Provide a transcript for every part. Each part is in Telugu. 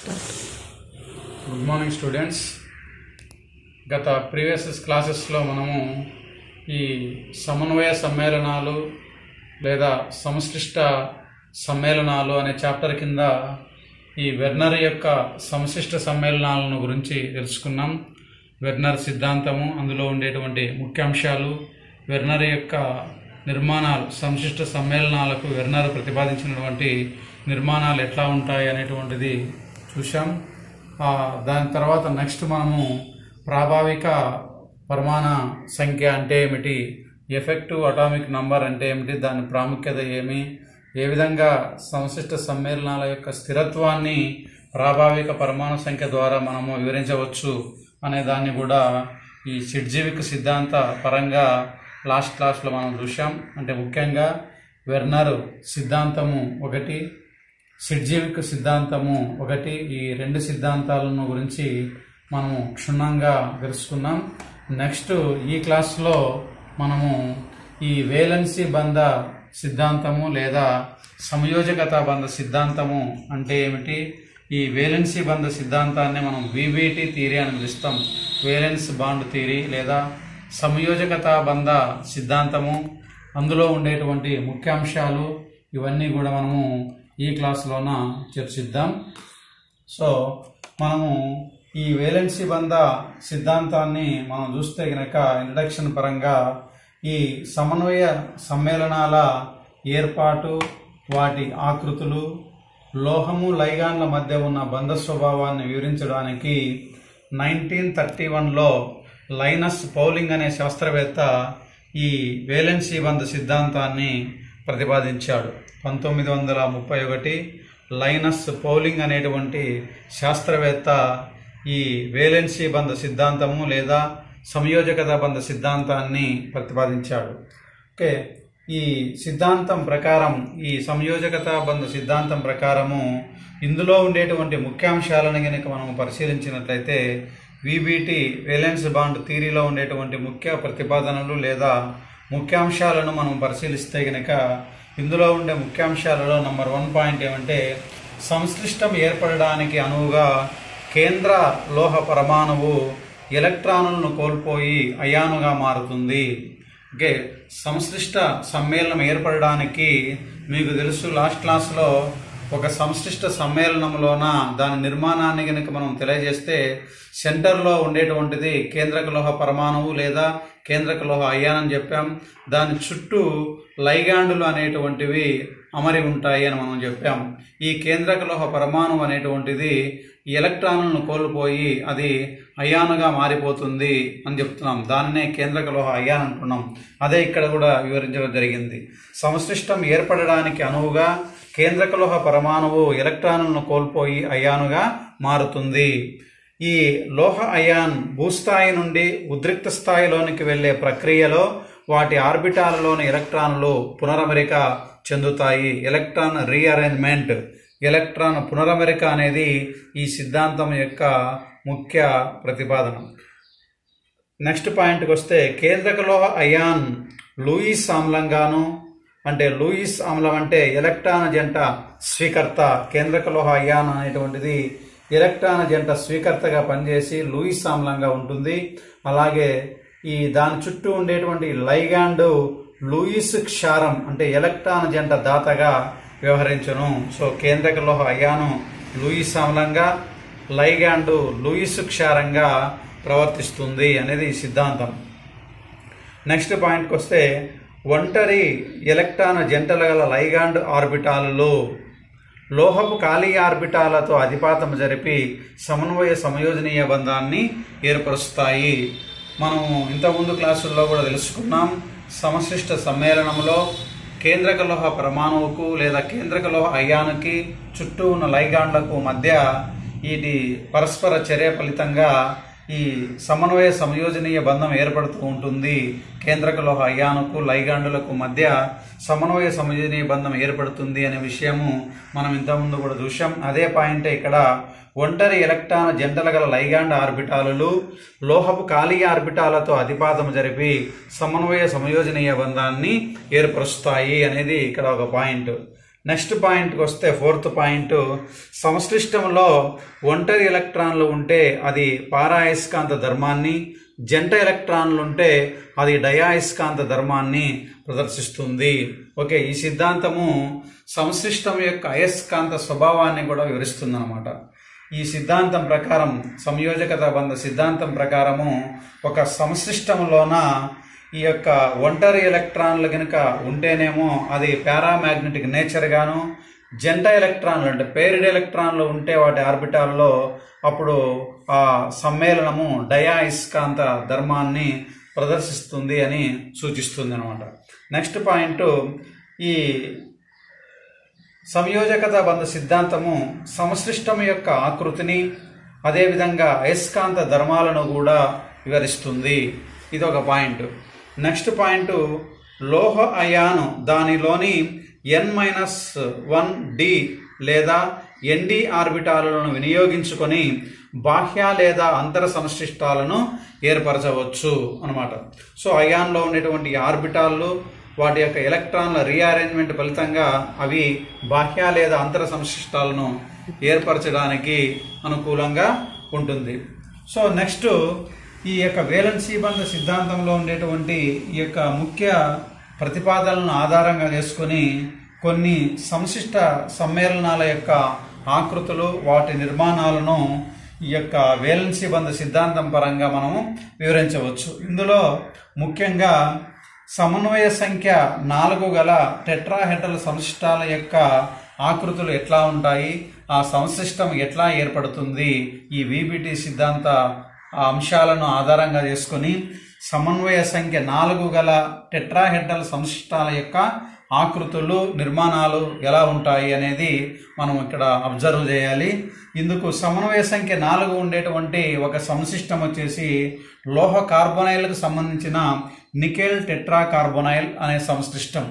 Good morning students. గత ప్రీవియస్ క్లాసెస్లో మనము ఈ సమన్వయ సమ్మేళనాలు లేదా సంశ్లిష్ట సమ్మేళనాలు అనే చాప్టర్ కింద ఈ వెర్నర్ యొక్క సంశ్లిష్ట సమ్మేళనాలను గురించి తెలుసుకున్నాం. వెర్నర్ సిద్ధాంతము, అందులో ఉండేటువంటి ముఖ్యాంశాలు, వెర్నర్ యొక్క నిర్మాణాలు, సంశ్లిష్ట సమ్మేళనాలకు వెర్నర్ ప్రతిపాదించినటువంటి నిర్మాణాలు ఎట్లా ఉంటాయి అనేటువంటిది చూసాం. దాని తర్వాత నెక్స్ట్ మనము ప్రాభావిక పరమాణు సంఖ్య అంటే ఏమిటి, ఎఫెక్టివ్ అటామిక్ నంబర్ అంటే ఏమిటి, దాని ప్రాముఖ్యత ఏమి, ఏ విధంగా సంశ్లిష్ట సమ్మేళనాల యొక్క స్థిరత్వాన్ని ప్రాభావిక పరమాణు సంఖ్య ద్వారా మనము వివరించవచ్చు అనే దాన్ని కూడా ఈ సిడ్జీవిక్ సిద్ధాంత పరంగా లాస్ట్ క్లాస్లో మనం చూసాం. అంటే ముఖ్యంగా వెర్నర్ సిద్ధాంతము ఒకటి, సిడ్జీవిక్ సిద్ధాంతము ఒకటి, ఈ రెండు సిద్ధాంతాలను గురించి మనము క్షుణ్ణంగా తెలుసుకున్నాం. నెక్స్ట్ ఈ క్లాస్లో మనము ఈ వేలెన్సీ బంధ సిద్ధాంతము లేదా సంయోజకత బంధ సిద్ధాంతము అంటే ఏమిటి, ఈ వేలెన్సీ బంధ సిద్ధాంతాన్ని మనం విబిటి థియరీ అని పిలుస్తాం. వేలెన్స్ బాండ్ థియరీ లేదా సంయోజకత బంధ సిద్ధాంతము, అందులో ఉండేటువంటి ముఖ్యాంశాలు ఇవన్నీ కూడా మనము ఈ క్లాస్లోన చర్చిద్దాం. సో మనము ఈ వేలెన్సీ బంధ సిద్ధాంతాన్ని మనం చూస్తే గనక ఇంట్రడక్షన్ పరంగా ఈ సమన్వయ సమ్మేళనాల ఏర్పాటు, వాటి ఆకృతులు, లోహము లైగాన్ల మధ్య ఉన్న బంధ స్వభావాన్ని వివరించడానికి 1931లో లైనస్ పౌలింగ్ అనే శాస్త్రవేత్త ఈ వేలెన్సీ బంధ సిద్ధాంతాన్ని ప్రతిపాదించాడు. 1931 లైనస్ పౌలింగ్ అనేటువంటి శాస్త్రవేత్త ఈ వేలెన్సీ బంధ సిద్ధాంతము లేదా సంయోజకత బంధ సిద్ధాంతాన్ని ప్రతిపాదించాడు. ఓకే, ఈ సిద్ధాంతం ప్రకారం, ఈ సంయోజకత బంధ సిద్ధాంతం ప్రకారము ఇందులో ఉండేటువంటి ముఖ్యాంశాలను కనుక మనం పరిశీలించినట్లయితే విబిటి వేలెన్స్ బాండ్ థియరీలో ఉండేటువంటి ముఖ్య ప్రతిపాదనలు లేదా ముఖ్యాంశాలను మనం పరిశీలిస్తే గనక ఇందులో ఉండే ముఖ్యాంశాలలో నంబర్ 1 పాయింట్ ఏమంటే, సంశ్లిష్టం ఏర్పడడానికి అనువుగా కేంద్ర లోహ పరమాణువు ఎలక్ట్రానులను కోల్పోయి అయానుగా మారుతుంది. ఓకే, సంశ్లిష్ట సమ్మేళనం ఏర్పడడానికి మీకు తెలుసు, లాస్ట్ క్లాస్లో ఒక సంశ్లిష్ట సమ్మేళనంలోన దాని నిర్మాణాన్ని కనుక మనం తెలియజేస్తే సెంటర్లో ఉండేటువంటిది కేంద్రక లోహ పరమాణువు లేదా కేంద్రక లోహ అయాన్ అని చెప్పాం. దాని చుట్టూ లైగాండులు అనేటువంటివి అమరి ఉంటాయి అని మనం చెప్పాం. ఈ కేంద్రక లోహ పరమాణువు అనేటువంటిది ఎలక్ట్రాన్లను కోల్పోయి అది అయానుగా మారిపోతుంది అని చెప్తున్నాం. దాన్నే కేంద్రక లోహ అయాన్ అంటున్నాం. అదే ఇక్కడ కూడా వివరించడం జరిగింది. సంశ్లిష్టం ఏర్పడడానికి అనువుగా కేంద్రక లోహ పరమాణువు ఎలక్ట్రాన్లను కోల్పోయి అయానుగా మారుతుంది. ఈ లోహ అయాన్ భూస్థాయి నుండి ఉద్రిక్త స్థాయిలోనికి వెళ్లే ప్రక్రియలో వాటి ఆర్బిటాలలోని ఎలక్ట్రాన్లు పునరమరిక చెందుతాయి. ఎలక్ట్రాన్ రీఅరేంజ్మెంట్, ఎలక్ట్రాన్ పునరమరిక అనేది ఈ సిద్ధాంతం యొక్క ముఖ్య ప్రతిపాదన. నెక్స్ట్ పాయింట్కి వస్తే, కేంద్రక లోహ అయాన్ లూయిస్ ఆమ్లంగాను, అంటే లూయిస్ ఆమ్లం అంటే ఎలక్ట్రాన్ జంట స్వీకర్త, కేంద్రక లోహ అయాన్ అనేటువంటిది ఎలక్ట్రాన్ జంట స్వీకర్తగా పనిచేసి లూయిస్ ఆమ్లంగా ఉంటుంది. అలాగే ఈ దాని చుట్టూ ఉండేటువంటి లైగాండ్ లూయిస్ క్షారం అంటే ఎలక్ట్రాన్ జంట దాతగా వ్యవహరించును. సో కేంద్రక లోహ అయాను లూయిస్ ఆమ్లంగా, లైగాండ్ లూయిస్ క్షారంగా ప్రవర్తిస్తుంది అనేది ఈ సిద్ధాంతం. నెక్స్ట్ పాయింట్కి వస్తే, ఒంటరి ఎలక్ట్రాన్ జంటలు గల లైగాండ్ ఆర్బిటాలలో లోహపు ఖాళీ ఆర్బిటాలతో అధిపాతం జరిపి సమన్వయ సంయోజనీయ బంధాన్ని ఏర్పరుస్తాయి. మనం ఇంతకుముందు క్లాసుల్లో కూడా తెలుసుకున్నాం. సంశ్లిష్ట సమ్మేళనంలో కేంద్రక లోహ పరమాణువుకు లేదా కేంద్రక లోహ అయానుకి చుట్టూ ఉన్న లైగాండ్లకు మధ్య ఇది పరస్పర చర్య ఫలితంగా ఈ సమన్వయ సంయోజనీయ బంధం ఏర్పడుతూ ఉంటుంది. కేంద్రక లోహ అయానుకు లైగాండులకు మధ్య సమన్వయ సంయోజనీయ బంధం ఏర్పడుతుంది అనే విషయము మనం ఇంతకుముందు కూడా చూసాం. అదే పాయింటే ఇక్కడ, ఒంటరి ఎలక్ట్రాన్ జంటల గల లైగాండ్ ఆర్బిటాలు లోహపు ఖాళీ ఆర్బిటాలతో అధిపాతం జరిపి సమన్వయ సంయోజనీయ బంధాన్ని ఏర్పరుస్తాయి అనేది ఇక్కడ ఒక పాయింట్. నెక్స్ట్ పాయింట్కి వస్తే ఫోర్త్ పాయింట్, సంశ్లిష్టంలో ఒంటరి ఎలక్ట్రాన్లు ఉంటే అది పారాయస్కాంత ధర్మాన్ని, జంట ఎలక్ట్రాన్లు ఉంటే అది డయాయస్కాంత ధర్మాన్ని ప్రదర్శిస్తుంది. ఓకే, ఈ సిద్ధాంతము సంశ్లిష్టం యొక్క అయస్కాంత స్వభావాన్ని కూడా వివరిస్తుంది అన్నమాట. ఈ సిద్ధాంతం ప్రకారం, సంయోజకత బంధ సిద్ధాంతం ప్రకారము ఒక సంశ్లిష్టంలోన ఈ యొక్క ఒంటరి ఎలక్ట్రాన్లు కనుక ఉంటేనేమో అది పారామాగ్నెటిక్ నేచర్ గాను, జంట ఎలక్ట్రాన్లు అంటే పేరిడ్ ఎలక్ట్రాన్లు ఉంటే వాటి ఆర్బిటాల్లో అప్పుడు ఆ సమ్మేళనము డయాయస్కాంత ధర్మాన్ని ప్రదర్శిస్తుంది అని సూచిస్తుంది అనమాట. నెక్స్ట్ పాయింట్, ఈ సంయోజకత బంధ సిద్ధాంతము సంశ్లిష్టం యొక్క ఆకృతిని అదేవిధంగా అయస్కాంత ధర్మాలను కూడా వివరిస్తుంది. ఇది ఒక పాయింట్. నెక్స్ట్ పాయింట్, లోహ అయాను దానిలోని n-1d లేదా nd ఆర్బిటాలను వినియోగించుకొని బాహ్య లేదా అంతర సంశ్లిష్టాలను ఏర్పరచవచ్చు అనమాట. సో అయాన్లో ఉండేటువంటి ఆర్బిటాళ్ళు వాటి యొక్క ఎలక్ట్రాన్ల రీఅరేంజ్మెంట్ ఫలితంగా అవి బాహ్య లేదా అంతర సంశ్లిష్టాలను ఏర్పరచడానికి అనుకూలంగా ఉంటుంది. సో నెక్స్ట్, ఈ యొక్క వేలెన్సీ బంధ సిద్ధాంతంలో ఉండేటువంటి ఈ యొక్క ముఖ్య ప్రతిపాదనలను ఆధారంగా చేసుకుని కొన్ని సంశిష్ట సమ్మేళనాల యొక్క ఆకృతులు, వాటి నిర్మాణాలను ఈ యొక్క వేలెన్సీ బంధ సిద్ధాంతం పరంగా మనము వివరించవచ్చు. ఇందులో ముఖ్యంగా సమన్వయ సంఖ్య 4 గల టెట్రాహెడ్రల్ సంశిష్టాల యొక్క ఆకృతులు ఎట్లా ఉంటాయి, ఆ సంశ్లిష్టం ఎట్లా ఏర్పడుతుంది, ఈ విబిటి సిద్ధాంత అంశాలను ఆధారంగా చేసుకొని సమన్వయ సంఖ్య 4 గల టెట్రాహెడ్రల్ సంశిష్టాల యొక్క ఆకృతులు, నిర్మాణాలు ఎలా ఉంటాయి అనేది మనం ఇక్కడ అబ్జర్వ్ చేయాలి. ఇందుకు సమన్వయ సంఖ్య 4 ఉండేటువంటి ఒక సంశిష్టం వచ్చేసి లోహ కార్బొనైల్కు సంబంధించిన నికెల్ టెట్రా కార్బొనైల్ అనే సంశ్లిష్టం,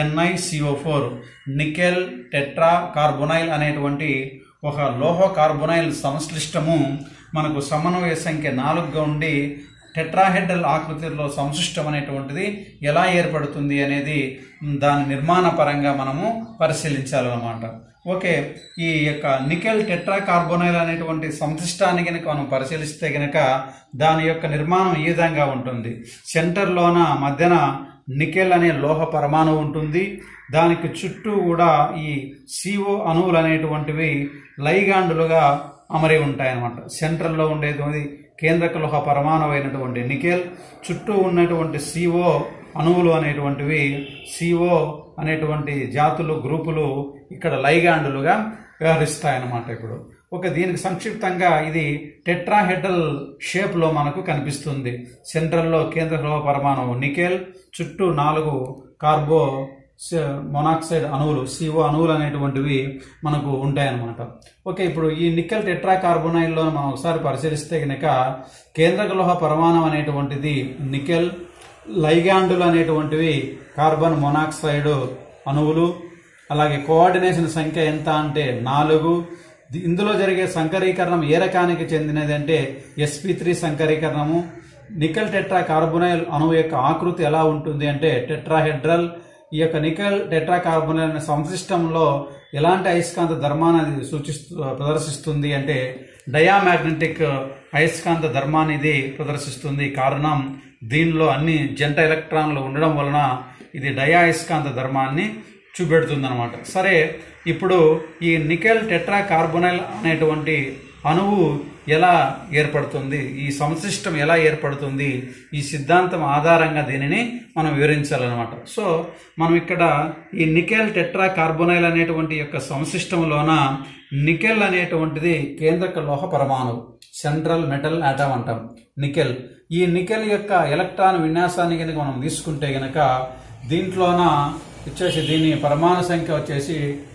NiCO4. నికెల్ టెట్రా కార్బొనైల్ అనేటువంటి ఒక లోహ కార్బొనైల్ సంశ్లిష్టము మనకు సమన్వయ సంఖ్య 4గా ఉండి టెట్రాహెడ్రల్ ఆకృతిలో సంశిష్టం అనేటువంటిది ఎలా ఏర్పడుతుంది అనేది దాని నిర్మాణ పరంగా మనము పరిశీలించాలన్నమాట. ఓకే, ఈ యొక్క నికెల్ టెట్రా కార్బొనైల్ అనేటువంటి సంశిష్టాన్ని కనుక మనం పరిశీలిస్తే కనుక దాని యొక్క నిర్మాణం ఈ విధంగా ఉంటుంది. సెంటర్లోన మధ్యన నికెల్ అనే లోహ పరమాణువు ఉంటుంది. దానికి చుట్టూ కూడా ఈ CO అణువులు అనేటువంటివి లైగాండులుగా అమరి ఉంటాయి అన్నమాట. సెంట్రల్లో ఉండేది కేంద్రక లోహ పరమాణువు అయినటువంటి నికెల్, చుట్టూ ఉన్నటువంటి CO అణువులు అనేటువంటివి, CO అనేటువంటి జాతులు, గ్రూపులు ఇక్కడ లైగాండులుగా వ్యవహరిస్తాయన్నమాట. ఇప్పుడు దీనికి సంక్షిప్తంగా ఇది టెట్రాహెడ్రల్ షేప్లో మనకు కనిపిస్తుంది. సెంట్రల్లో కేంద్ర లోహ పరమాణువు నికెల్, చుట్టూ 4 కార్బో మొనాక్సైడ్ అణువులు, CO అణువులు అనేటువంటివి మనకు ఉంటాయన్నమాట. ఓకే, ఇప్పుడు ఈ నికెల్ టెట్రా కార్బొనైల్లో మనం ఒకసారి పరిశీలిస్తే కనుక కేంద్రక లోహ పరమాణువు అనేటువంటిది నికెల్, లైగాండులు అనేటువంటివి కార్బన్ మొనాక్సైడ్ అణువులు. అలాగే కోఆర్డినేషన్ సంఖ్య ఎంత అంటే 4. ఇందులో జరిగే సంకరీకరణం ఏ రకానికి చెందినది అంటే sp3 సంకరీకరణము. నికెల్ టెట్రా కార్బొనైల్ అణువు యొక్క ఆకృతి ఎలా ఉంటుంది అంటే టెట్రాహెడ్రల్. ఈ యొక్క నికెల్ టెట్రా కార్బొనైల్ అనే సంశ్లిష్టంలో ఎలాంటి అయస్కాంత ధర్మాన్ని ప్రదర్శిస్తుంది అంటే డయామాగ్నెటిక్ అయస్కాంత ధర్మాన్ని ఇది ప్రదర్శిస్తుంది. కారణం దీనిలో అన్ని జంట ఎలక్ట్రాన్లు ఉండడం వలన ఇది డయా అయస్కాంత ధర్మాన్ని చూపెడుతుంది అనమాట. సరే, ఇప్పుడు ఈ నికెల్ టెట్రా కార్బొనైల్ అనేటువంటి అణువు ఎలా ఏర్పడుతుంది, ఈ సంశ్లిష్టం ఎలా ఏర్పడుతుంది, ఈ సిద్ధాంతం ఆధారంగా దీనిని మనం వివరించాలన్నమాట. సో మనం ఇక్కడ ఈ నికెల్ టెట్రా కార్బొనైల్ అనేటువంటి యొక్క సంశ్లిష్టంలోన నికెల్ అనేటువంటిది కేంద్రక లోహ పరమాణువు, సెంట్రల్ మెటల్ ఆటమ్ అంటాం నికెల్. ఈ నికెల్ యొక్క ఎలక్ట్రాన్ విన్యాసాన్ని కనుక మనం తీసుకుంటే గనక దీంట్లోన వచ్చేసి దీని పరమాణు సంఖ్య వచ్చేసి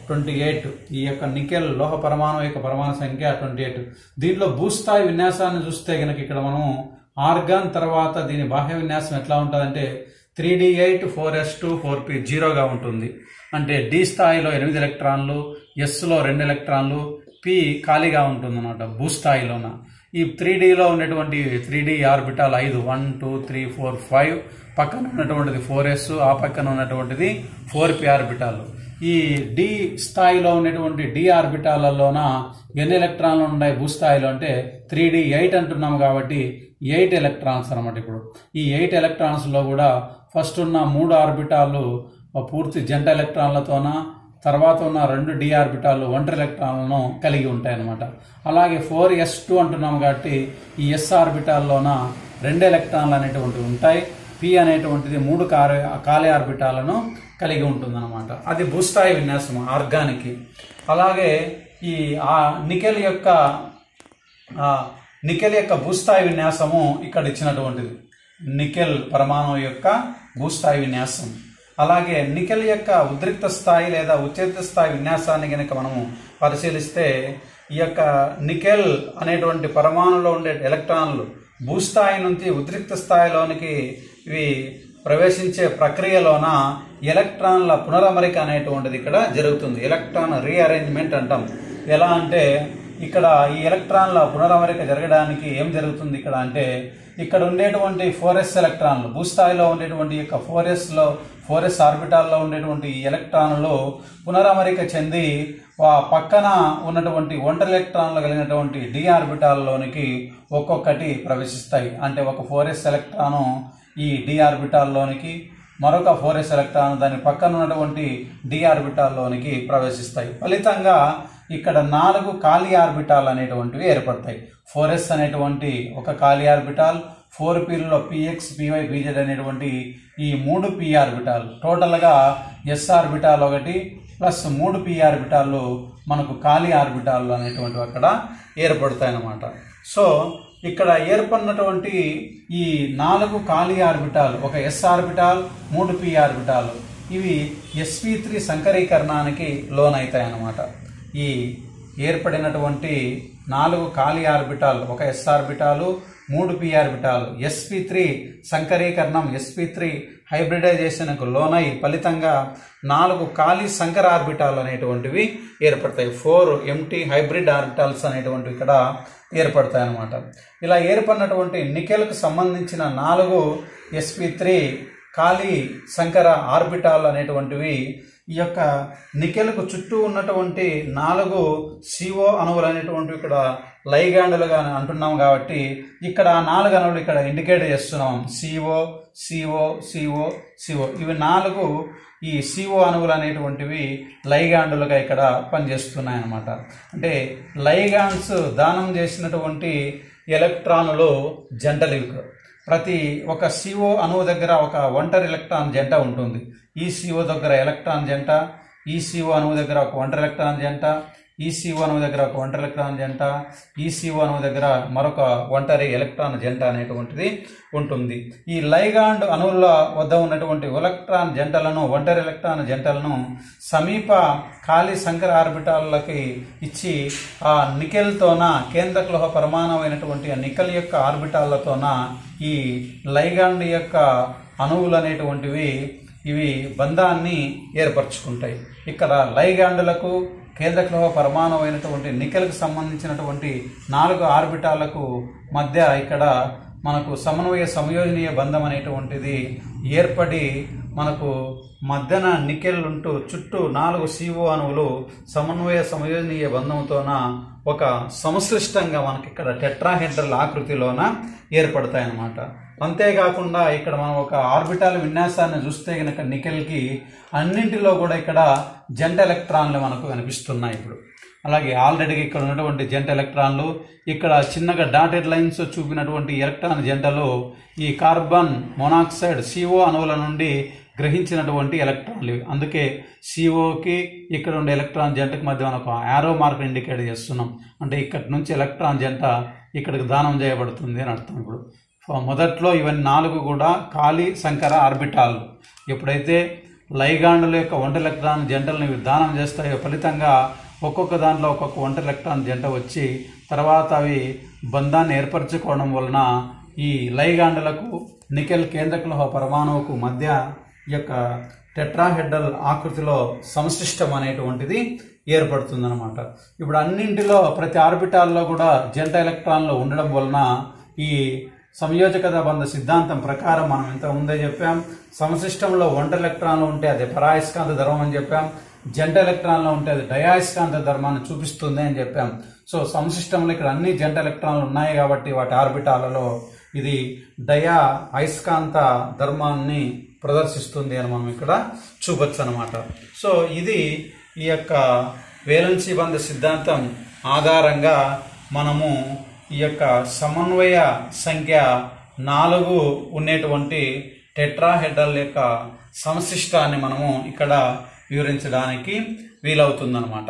28. ఈ యొక్క నికెల్ లోహ పరమాణువు యొక్క పరమాణు సంఖ్య 28. దీంట్లో భూస్థాయి విన్యాసాన్ని చూస్తే కనుక ఇక్కడ మనం ఆర్గాన్ తర్వాత దీని బాహ్య విన్యాసం ఎట్లా ఉంటుందంటే 3d8 4s2 4p 0గా ఉంటుంది. అంటే D స్థాయిలో 8 ఎలక్ట్రాన్లు, Sలో 2 ఎలక్ట్రాన్లు, P ఖాళీగా ఉంటుంది అన్నమాట భూస్థాయిలోన. ఈ 3Dలో ఉన్నటువంటి 3D ఆర్బిటాల్ 5 1 2 3 4 5, పక్కన ఉన్నటువంటిది 4s, ఆ పక్కన ఉన్నటువంటిది 4p ఆర్బిటాల్. ఈ డి స్థాయిలో ఉన్నటువంటి డి ఆర్బిటాలలోన ఎన్ని ఎలక్ట్రాన్లు ఉన్నాయి భూస్థాయిలో అంటే 3D 8 అంటున్నాం కాబట్టి 8 ఎలక్ట్రాన్స్ అనమాట. ఇప్పుడు ఈ 8 ఎలక్ట్రాన్స్ లో కూడా ఫస్ట్ ఉన్న 3 ఆర్బిటాలు పూర్తి జంట ఎలక్ట్రాన్లతోన, తర్వాత ఉన్న 2 డి ఆర్బిటాలు ఒంటరి ఎలక్ట్రాన్లను కలిగి ఉంటాయి అన్నమాట. అలాగే 4s2 అంటున్నాం కాబట్టి ఈ ఎస్ ఆర్బిటాల్లోన 2 ఎలక్ట్రాన్లు అనేటువంటివి ఉంటాయి. పి అనేటువంటిది 3 ఖాళీ ఆర్బిటాలను కలిగి ఉంటుంది అనమాట. అది భూస్థాయి విన్యాసం ఆర్గానిక్. అలాగే ఈ నికెల్ యొక్క భూస్థాయి విన్యాసము ఇక్కడ ఇచ్చినటువంటిది. నికెల్ పరమాణువు యొక్క భూస్థాయి విన్యాసం. అలాగే నికెల్ యొక్క ఉద్రిక్త స్థాయి లేదా ఉచ్ఛేదిత స్థాయి విన్యాసాన్ని కనుక మనము పరిశీలిస్తే ఈ యొక్క నికెల్ అనేటువంటి పరమాణులో ఉండే ఎలక్ట్రాన్లు భూస్థాయి నుంచి ఉద్రిక్త స్థాయిలోనికి ఇవి ప్రవేశించే ప్రక్రియలోన ఎలక్ట్రాన్ల పునరమరిక అనేటువంటిది ఇక్కడ జరుగుతుంది. ఎలక్ట్రాన్ రీఅరేంజ్మెంట్ అంటాం. ఎలా అంటే ఇక్కడ ఈ ఎలక్ట్రాన్ల పునరమరిక జరగడానికి ఏం జరుగుతుంది ఇక్కడ అంటే ఇక్కడ ఉండేటువంటి 4s ఎలక్ట్రాన్లు భూస్థాయిలో ఉండేటువంటి యొక్క 4s ఆర్బిటాల్లో ఉండేటువంటి ఈ ఎలక్ట్రాన్లు పునరమరిక చెంది పక్కన ఉన్నటువంటి ఒంటరి ఎలక్ట్రాన్లు కలిగినటువంటి డి ఆర్బిటాల్లోనికి ఒక్కొక్కటి ప్రవేశిస్తాయి. అంటే ఒక 4s ఎలక్ట్రాను ఈ డి ఆర్బిటాల్లోనికి, మరొక 4s ఎలక్ట్రాన్ దాని పక్కన ఉన్నటువంటి డి ఆర్బిటాల్లోనికి ప్రవేశిస్తాయి. ఫలితంగా ఇక్కడ 4 ఖాళీ ఆర్బిటాల్ అనేటువంటివి ఏర్పడతాయి. 4s అనేటువంటి ఒక ఖాళీ ఆర్బిటాల్, 4pలో px, py, pz అనేటువంటి ఈ 3 p ఆర్బిటాల్, టోటల్గా s ఆర్బిటాల్ ఒకటి ప్లస్ 3 p ఆర్బిటాలు మనకు ఖాళీ ఆర్బిటాల్ అనేటువంటివి అక్కడ ఏర్పడతాయి అన్నమాట. సో ఇక్కడ ఏర్పడినటువంటి ఈ 4 ఖాళీ ఆర్బిటాల్, ఒక s ఆర్బిటాల్, 3 p ఆర్బిటాల్, ఇవి sp3 సంకరీకరణానికి లోనవుతాయి అన్నమాట. ఈ ఏర్పడినటువంటి 4 ఖాళీ ఆర్బిటాల్, ఒక s orbital, 3 p orbital sp3 సంకరీకరణం, sp3 హైబ్రిడైజేషన్కు లోనై ఫలితంగా 4 ఖాళీ సంకర ఆర్బిటాల్ అనేటువంటివి ఏర్పడతాయి. 4 ఎంటీ హైబ్రిడ్ ఆర్బిటాల్స్ అనేటువంటివి ఇక్కడ ఏర్పడతాయి అన్నమాట. ఇలా ఏర్పడినటువంటి నికెల్కు సంబంధించిన 4 sp3 ఖాళీ సంకర ఆర్బిటాల్ అనేటువంటివి ఈ యొక్క నికెల్కు చుట్టూ ఉన్నటువంటి 4 CO అణువులు అనేటువంటివి ఇక్కడ లైగాండులుగా అంటున్నాం కాబట్టి ఇక్కడ 4 అణువులు ఇక్కడ ఇండికేట్ చేస్తున్నాం. CO ఇవి 4 ఈ CO అణువులు అనేటువంటివి లైగాండులుగా ఇక్కడ పనిచేస్తున్నాయి అన్నమాట. అంటే లైగాండ్స్ దానం చేసినటువంటి ఎలక్ట్రాన్లు జంటలు. ప్రతి ఒక CO అణువు దగ్గర ఒక ఒంటరి ఎలక్ట్రాన్ జంట ఉంటుంది. ఈ CO దగ్గర ఎలక్ట్రాన్ జంట, ఈ CO అణువు దగ్గర ఒక ఒంటరి ఎలక్ట్రాన్ జంట, ఈ CO అణువు దగ్గర ఒక ఒంటరి ఎలక్ట్రాన్ జంట, ఈ CO అణువు దగ్గర మరొక ఒంటరి ఎలక్ట్రాన్ జంట అనేటువంటిది ఉంటుంది. ఈ లైగాండ్ అణువుల వద్ద ఉన్నటువంటి ఒంటరి ఎలక్ట్రాన్ జంటలను సమీప ఖాళీ సంకర ఆర్బిటాలకి ఇచ్చి ఆ నికెల్తోన కేంద్రక లోహ పరమాణువైనటువంటి ఆ నికెల్ యొక్క ఆర్బిటాలతోన ఈ లైగాండ్ యొక్క అణువులు అనేటువంటివి ఇవి బంధాన్ని ఏర్పరచుకుంటాయి. ఇక్కడ లైగాండులకు కేంద్రక లోహ పరమాణువు అయినటువంటి నికెల్కి సంబంధించినటువంటి 4 ఆర్బిటాలకు మధ్య ఇక్కడ మనకు సమయోజనీయ బంధం అనేటువంటిది ఏర్పడి మనకు మధ్యన నికెల్ ఉంటూ చుట్టూ 4 CO అణువులు సమయోజనీయ బంధంతోన ఒక సంశ్లిష్టంగా మనకి ఇక్కడ టెట్రాహెడ్రల్ ఆకృతిలోన ఏర్పడతాయి అన్నమాట. అంతేకాకుండా ఇక్కడ మనం ఒక ఆర్బిటాల్ విన్యాసాన్ని చూస్తే కనుక నికెల్కి అన్నింటిలో కూడా ఇక్కడ జంట ఎలక్ట్రాన్లు మనకు కనిపిస్తున్నాయి ఇప్పుడు. అలాగే ఆల్రెడీ ఇక్కడ ఉన్నటువంటి జంట ఎలక్ట్రాన్లు, ఇక్కడ చిన్నగా డాటెడ్ లైన్స్ చూపినటువంటి ఎలక్ట్రాన్ జంటలు ఈ కార్బన్ మోనాక్సైడ్ CO అణువుల నుండి గ్రహించినటువంటి ఎలక్ట్రాన్లు. అందుకే COకి ఇక్కడ ఉండే ఎలక్ట్రాన్ జంటకు మధ్య మనకు యారో మార్క్ ఇండికేట్ చేస్తున్నాం. అంటే ఇక్కడి నుంచి ఎలక్ట్రాన్ జంట ఇక్కడికి దానం చేయబడుతుంది అని అర్థం. ఇప్పుడు మొదట్లో ఇవన్నీ 4 కూడా ఖాళీ సంకర ఆర్బిటాల్. ఎప్పుడైతే లైగాండుల యొక్క ఒంటరి ఎలక్ట్రాన్ జంటలను దానం చేస్తాయో ఫలితంగా ఒక్కొక్క దాంట్లో ఒక్కొక్క ఒంటరి ఎలక్ట్రాన్ జంట వచ్చి తర్వాత అవి బంధాన్ని ఏర్పరచుకోవడం వలన ఈ లైగాండులకు నికెల్ కేంద్రక లోహ పరమాణువుకు మధ్య ఈ యొక్క టెట్రాహెడ్రల్ ఆకృతిలో సంశ్లిష్టం అనేటువంటిది ఏర్పడుతుంది అనమాట. ఇప్పుడు అన్నింటిలో ప్రతి ఆర్బిటాల్లో కూడా జంట ఎలక్ట్రాన్లు ఉండడం వలన ఈ సంయోజకత బంధ సిద్ధాంతం ప్రకారం మనం ఇంత ముందే చెప్పాం, సంశ్లిష్టంలో ఒంటరి ఎలక్ట్రాన్లు ఉంటే అదే పరాయస్కాంత ధర్మం అని చెప్పాం. జంట ఎలక్ట్రాన్లో ఉంటే అది డయాయస్కాంత ధర్మాన్ని చూపిస్తుంది అని చెప్పాం. సో సంసిస్టంలో ఇక్కడ అన్ని జంట ఎలక్ట్రాన్లు ఉన్నాయి కాబట్టి వాటి ఆర్బిటాలలో ఇది డయా అయస్కాంత ధర్మాన్ని ప్రదర్శిస్తుంది అని మనం ఇక్కడ చూపొచ్చు అనమాట. సో ఇది ఈ యొక్క వేలెన్సీ బంధ సిద్ధాంతం ఆధారంగా మనము ఈ యొక్క సమన్వయ సంఖ్య 4 ఉండేటువంటి టెట్రాహెడ్రల్ యొక్క సంశిష్టాన్ని మనము ఇక్కడ వివరించడానికి వీలవుతుందన్నమాట.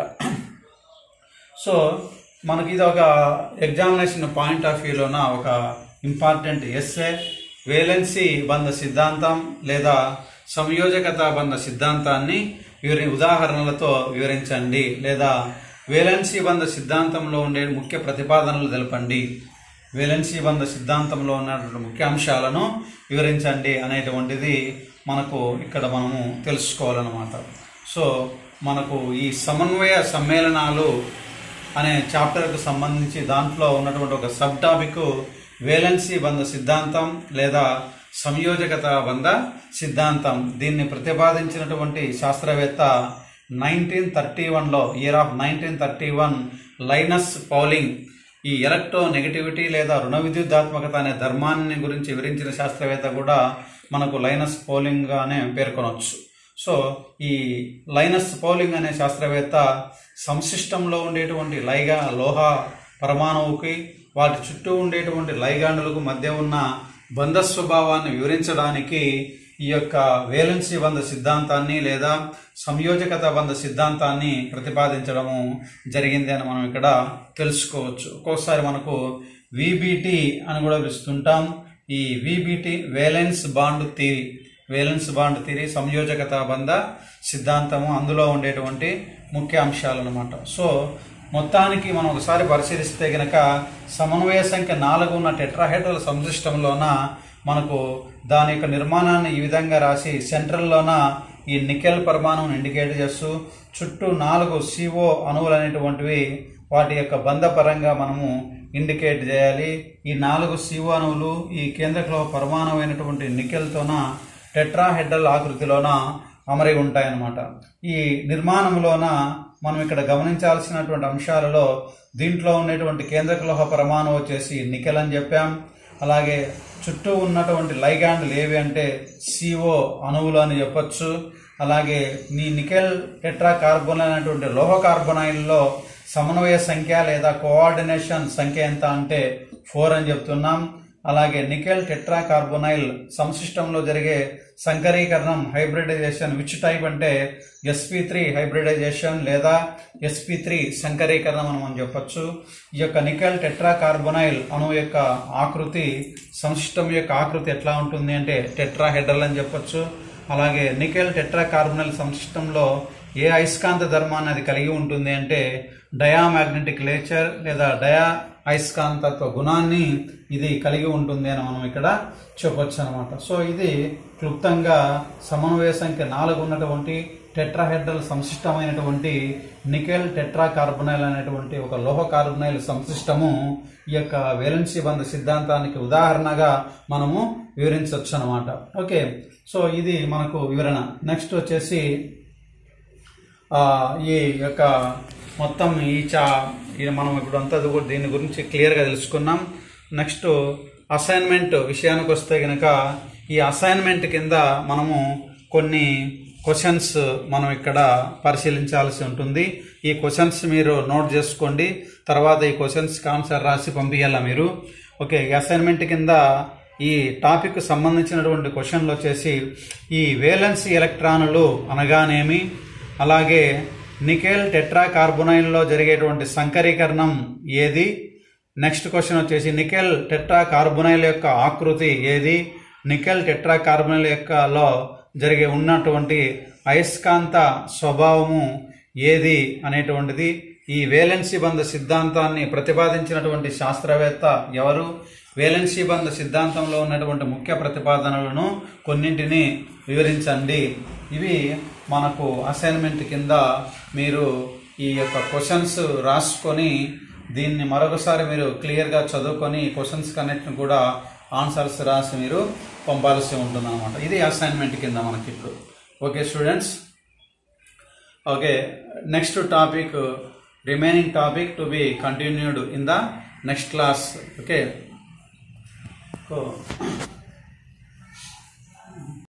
సో మనకి ఇది ఒక ఎగ్జామినేషన్ పాయింట్ ఆఫ్ వ్యూలోన ఒక ఇంపార్టెంట్ ఎస్సే. వేలెన్సీ బంధ సిద్ధాంతం లేదా సంయోజకత బంధ సిద్ధాంతాన్ని ఉదాహరణలతో వివరించండి, లేదా వేలెన్సీ బంధ సిద్ధాంతంలో ఉండే ముఖ్య ప్రతిపాదనలు తెలపండి, వేలెన్సీ బంధ సిద్ధాంతంలో ఉన్నటువంటి ముఖ్య అంశాలను వివరించండి అనేటువంటిది మనకు ఇక్కడ మనము తెలుసుకోవాలన్నమాట. సో మనకు ఈ సమన్వయ సమ్మేళనాలు అనే చాప్టర్కు సంబంధించి దాంట్లో ఉన్నటువంటి ఒక సబ్ టాపిక్ వేలెన్సీ బంధ సిద్ధాంతం లేదా సంయోజకత బంధ సిద్ధాంతం. దీన్ని ప్రతిపాదించినటువంటి శాస్త్రవేత్త 1931లో ఇయర్ ఆఫ్ 1931 లైనస్ పౌలింగ్ ఈ ఎలక్ట్రోనెగటివిటీ లేదా రుణ విద్యుదాత్మకత అనే ధర్మాన్ని గురించి వివరించిన శాస్త్రవేత్త కూడా మనకు లైనస్ పౌలింగ్ గానే పేర్కొనవచ్చు. సో ఈ లైనస్ పౌలింగ్ అనే శాస్త్రవేత్త సంశిష్టంలో ఉండేటువంటి లోహ పరమాణువుకి వాటి చుట్టూ ఉండేటువంటి లైగాండులకు మధ్య ఉన్న బంధ స్వభావాన్ని వివరించడానికి ఈ యొక్క వేలెన్సీ బంధ సిద్ధాంతాన్ని లేదా సంయోజకత బంధ సిద్ధాంతాన్ని ప్రతిపాదించడము జరిగింది అని మనం ఇక్కడ తెలుసుకోవచ్చు. ఒక్కోసారి మనకు విబిటి అని కూడా పిలుస్తుంటాం. ఈ విబిటి వేలెన్స్ బాండ్ థియరీ సంయోజకత బంధ సిద్ధాంతము, అందులో ఉండేటువంటి ముఖ్య అంశాలు అన్నమాట. సో మొత్తానికి మనం ఒకసారి పరిశీలిస్తే గనక సమన్వయ సంఖ్య 4 ఉన్న టెట్రాహెడ్రల్ సంసిస్టంలోన మనకు దాని యొక్క నిర్మాణాన్ని ఈ విధంగా రాసి సెంట్రల్లోన ఈ నికెల్ పరమాణువును ఇండికేట్ చేస్తూ చుట్టూ 4 CO అణువులు అనేటువంటివి వాటి యొక్క బంధపరంగా మనము ఇండికేట్ చేయాలి. ఈ 4 CO అణువులు ఈ కేంద్రకలో పరమాణువు అయినటువంటి నికెల్తోన టెట్రాహెడ్రల్ ఆకృతిలోన అమరి ఉంటాయన్నమాట. ఈ నిర్మాణంలోన మనం ఇక్కడ గమనించాల్సినటువంటి అంశాలలో దీంట్లో ఉండేటువంటి కేంద్రక లోహ పరమాణువు వచ్చేసి నికెల్ అని చెప్పాం. అలాగే చుట్టూ ఉన్నటువంటి లైగాండ్లు ఏవి అంటే CO అణువులు అని చెప్పొచ్చు. అలాగే ఈ నికెల్ టెట్రా కార్బోనైల్ అనేటువంటి లోహ కార్బోనైల్లో సమన్వయ సంఖ్య లేదా కోఆర్డినేషన్ సంఖ్య ఎంత అంటే 4 అని చెప్తున్నాం. అలాగే నికెల్ టెట్రా కార్బోనైల్ సంసిస్టంలో జరిగే సంకరీకరణం హైబ్రిడైజేషన్ విచ్ టైప్ అంటే sp3 హైబ్రిడైజేషన్ లేదా sp3 సంకరీకరణం అని మనం చెప్పొచ్చు. ఈ యొక్క నికెల్ టెట్రా కార్బోనైల్ అణువు యొక్క ఆకృతి సంసిస్టం యొక్క ఆకృతి ఎట్లా ఉంటుంది అంటే టెట్రాహెడ్రల్ అని చెప్పొచ్చు. అలాగే నికెల్ టెట్రా కార్బోనైల్ సంసిస్టంలో ఏ అయస్కాంత ధర్మాన్ని అది కలిగి ఉంటుంది అంటే డయామాగ్నెటిక్ నేచర్ లేదా డయా అయస్కాంతత్వ గుణాన్ని ఇది కలిగి ఉంటుంది అని మనం ఇక్కడ చెప్పొచ్చు అనమాట. సో ఇది క్లుప్తంగా సమన్వయ సంఖ్య 4 ఉన్నటువంటి టెట్రాహెడ్రల్ సంసిష్టమైనటువంటి నికెల్ టెట్రా కార్బోనైల్ అనేటువంటి ఒక లోహ కార్బోనైల్ సంసిష్టము ఈ యొక్క వేలెన్సీ బంధ సిద్ధాంతానికి ఉదాహరణగా మనము వివరించవచ్చు అనమాట. ఓకే, సో ఇది మనకు వివరణ. నెక్స్ట్ వచ్చేసి ఈ యొక్క మొత్తం మనం ఇప్పుడు అంతా దీని గురించి క్లియర్గా తెలుసుకున్నాం. నెక్స్ట్ అసైన్మెంట్ విషయానికి వస్తే కనుక ఈ అసైన్మెంట్ కింద మనము కొన్ని క్వశ్చన్స్ మనం ఇక్కడ పరిశీలించాల్సి ఉంటుంది. ఈ క్వశ్చన్స్ మీరు నోట్ చేసుకోండి, తర్వాత ఈ క్వశ్చన్స్కి ఆన్సర్ రాసి పంపించాలా మీరు. ఓకే, ఈ అసైన్మెంట్ కింద ఈ టాపిక్ సంబంధించినటువంటి క్వశ్చన్లు వచ్చేసి ఈ వేలెన్సీ ఎలక్ట్రానులు అనగానేమి, అలాగే నికెల్ టెట్రా కార్బోనైల్లో జరిగేటువంటి సంకరీకరణం ఏది, నెక్స్ట్ క్వశ్చన్ వచ్చేసి నికెల్ టెట్రా కార్బోనైల్ యొక్క ఆకృతి ఏది, నికెల్ టెట్రా కార్బోనైల్ యొక్కలో జరిగే ఉన్నటువంటి అయస్కాంత స్వభావము ఏది అనేటువంటిది. ఈ వేలెన్సీ బంధ సిద్ధాంతాన్ని ప్రతిపాదించినటువంటి శాస్త్రవేత్త ఎవరు, వేలెన్సీ బంధ సిద్ధాంతంలో ఉన్నటువంటి ముఖ్య ప్రతిపాదనలను కొన్నింటిని వివరించండి. ఇవి మనకు అసైన్మెంట్ కింద మీరు ఈ యొక్క క్వశ్చన్స్ రాసుకొని దీన్ని మరొకసారి మీరు క్లియర్గా చదువుకొని క్వశ్చన్స్ కన్నిటిని కూడా ఆన్సర్స్ రాసి మీరు పంపాల్సి ఉంటుంది అనమాట. ఇది అసైన్మెంట్ కింద మనకి ఇప్పుడు. Okay students, okay, next topic, remaining topic to be continued in the next class. Okay.